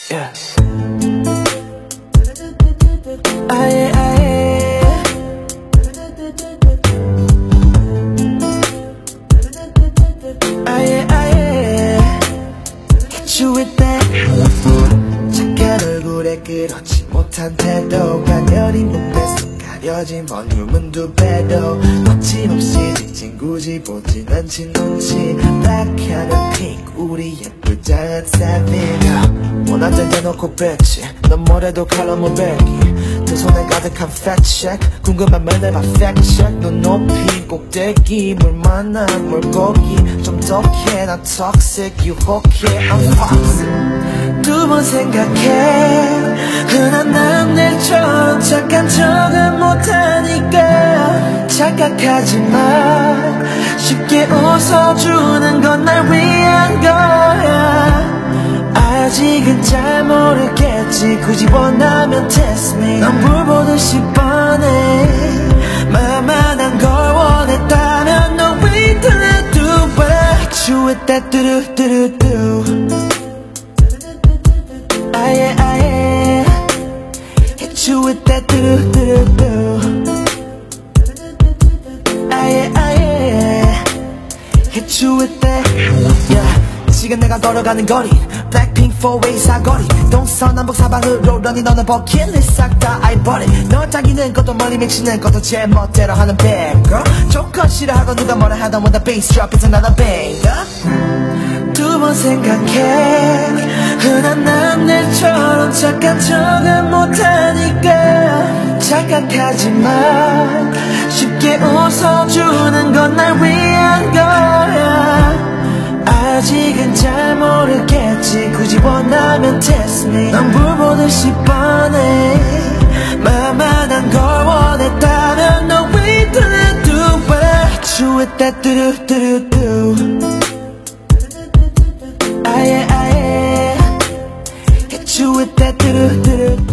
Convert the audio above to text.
Yeah. 아예 아예 아예 아예 Hit you with that 착한 얼굴에 그렇지 못한 태도 가녀린 눈에서 가려진 볼륨은 두 배로 거침없이 지친 굳이 보진 않지 눈치 black하는 핑크 우리 예쁘장한 savage 원한대 대놓고 뺐지 넌 뭐래도 칼럼을 뱉기 두 손에 가득한 fact check 궁금한 말 내봐 fact check 눈 높이 꼭대기 물 만난 물고기 좀 독해 난 toxic 유혹해 I'm toxic 두 번 생각해 흔한 남들처럼 착한 척은 못하니까 착각하지 마 쉽게 웃어주는 건 날 위한 거야 아직은 잘 모르겠지 굳이 원하면 test me 넌 불보듯이 뻔해 만만한 걸 원했다면 No way to do what I hit you with that do-do-do-do-do 아예 아예 Hit you with that do-do-do-do 아예 아예 Hit you with that yeah. 지금 내가 걸어가는 거리 Blackpink 4-way 사거리 동서남북 사방으로 러니 너는 버킷리스트 싹 다 아이버리 널 당기는 것도 멀리 미치는 것도 제 멋대로 하는 bad girl 조건 싫어하고 누가 뭐라 하던 when the bass drop it's another banger 두 번 생각해 흔한 남들처럼 착한 척은 못하니까 착각하지 마 쉽게 웃어주는 건 날 위한 거야 아직은 잘 모르겠지 굳이 원하면 test me 넌 불보듯이 뻔해 만만한 걸 원했다면 No way to do what I hit you with that do-do-do-do 아예 아예 Hit you with that do-do-do-do